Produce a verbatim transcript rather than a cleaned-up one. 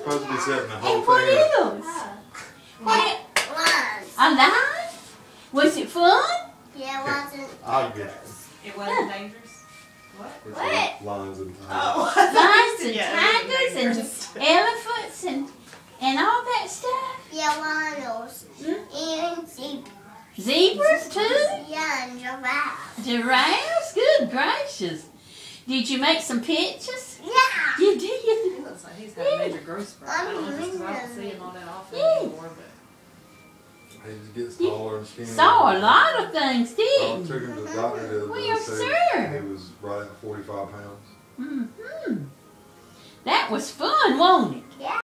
supposed to be setting the whole And what thing up. else? What? A line? Was it fun? Yeah, it wasn't. I'll get it. It wasn't dangerous? What? With What? the Lions and tigers. Oh. Lions and Yeah, it wasn't tigers dangerous. and elephants and and all that stuff? Yeah, lions. Hmm? And zebras. Zebras too? Yeah, and giraffes. Giraffes? Good gracious. Did you make some pictures? Yeah. You He did? looks like he's had a major growth spurt. I don't know if it's because I don't see him all that often Yeah. anymore, but He just gets taller and skinnier. Saw a lot of things, I didn't took you? him to the doctor the other Well, day. yes, said sir. He was right at forty-five pounds. Mm-hmm. That was fun, wasn't it? Yeah.